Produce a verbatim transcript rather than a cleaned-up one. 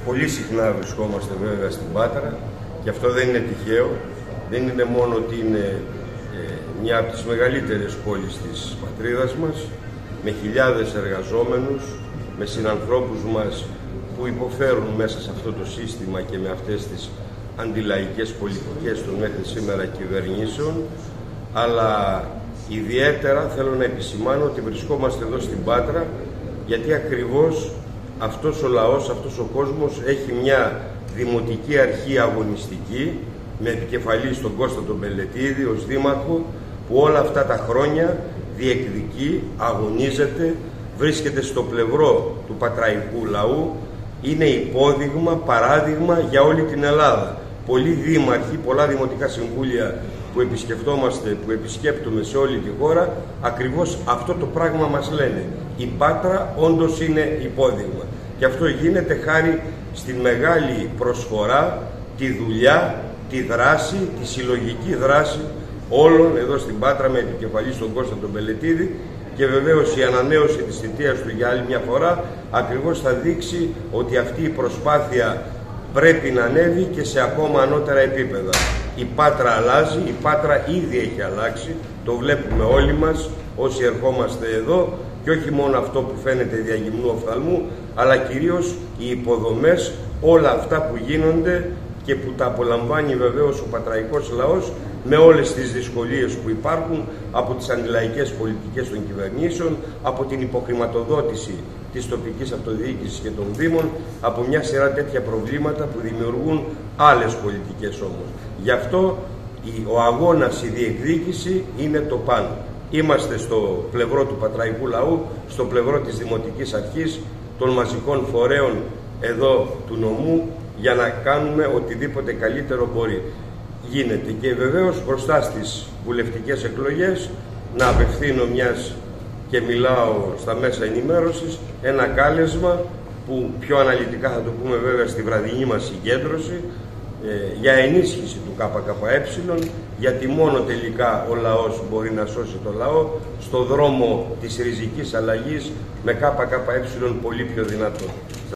Πολύ συχνά βρισκόμαστε βέβαια στην Πάτρα και αυτό δεν είναι τυχαίο. Δεν είναι μόνο ότι είναι ε, μια από τις μεγαλύτερες πόλεις της πατρίδας μας, με χιλιάδες εργαζόμενους, με συνανθρώπους μας που υποφέρουν μέσα σε αυτό το σύστημα και με αυτές τις αντιλαϊκές πολιτικές των μέχρι σήμερα κυβερνήσεων, αλλά ιδιαίτερα θέλω να επισημάνω ότι βρισκόμαστε εδώ στην Πάτρα γιατί ακριβώς αυτός ο λαός, αυτός ο κόσμος έχει μια δημοτική αρχή αγωνιστική με επικεφαλή στον Κώστα τον Πελετίδη ως δήμαρχο, που όλα αυτά τα χρόνια διεκδικεί, αγωνίζεται, βρίσκεται στο πλευρό του πατραϊκού λαού, είναι υπόδειγμα, παράδειγμα για όλη την Ελλάδα. Πολλοί δήμαρχοι, πολλά δημοτικά συμβούλια που επισκεφτόμαστε, που επισκέπτομαι σε όλη τη χώρα, ακριβώς αυτό το πράγμα μας λένε. Η Πάτρα όντως είναι υπόδειγμα. Και αυτό γίνεται χάρη στην μεγάλη προσφορά, τη δουλειά, τη δράση, τη συλλογική δράση όλων εδώ στην Πάτρα με επικεφαλή στον Κώστα τον Πελετίδη, και βεβαίως η ανανέωση της θητείας του για άλλη μια φορά ακριβώς θα δείξει ότι αυτή η προσπάθεια πρέπει να ανέβει και σε ακόμα ανώτερα επίπεδα. Η Πάτρα αλλάζει, η Πάτρα ήδη έχει αλλάξει, το βλέπουμε όλοι μας όσοι ερχόμαστε εδώ, και όχι μόνο αυτό που φαίνεται δια γυμνού οφθαλμού, αλλά κυρίως οι υποδομές, όλα αυτά που γίνονται και που τα απολαμβάνει βεβαίως ο πατραϊκός λαός με όλες τις δυσκολίες που υπάρχουν από τις αντιλαϊκές πολιτικές των κυβερνήσεων, από την υποχρηματοδότηση της τοπικής αυτοδιοίκησης και των δήμων, από μια σειρά τέτοια προβλήματα που δημιουργούν άλλες πολιτικές όμως. Γι' αυτό ο αγώνας, η διεκδίκηση είναι το πάνω. Είμαστε στο πλευρό του πατραϊκού λαού, στο πλευρό της Δημοτικής Αρχής, των μαζικών φορέων εδώ του νομού, για να κάνουμε οτιδήποτε καλύτερο μπορεί. Γίνεται. Και βεβαίως μπροστά στις βουλευτικές εκλογές να απευθύνω, μιας και μιλάω στα μέσα ενημέρωσης, ένα κάλεσμα που πιο αναλυτικά θα το πούμε βέβαια στη βραδινή μας συγκέντρωση, ε, για ενίσχυση του ΚΚΕ, γιατί μόνο τελικά ο λαός μπορεί να σώσει το λαό στο δρόμο της ριζικής αλλαγής με ΚΚΕ πολύ πιο δυνατό.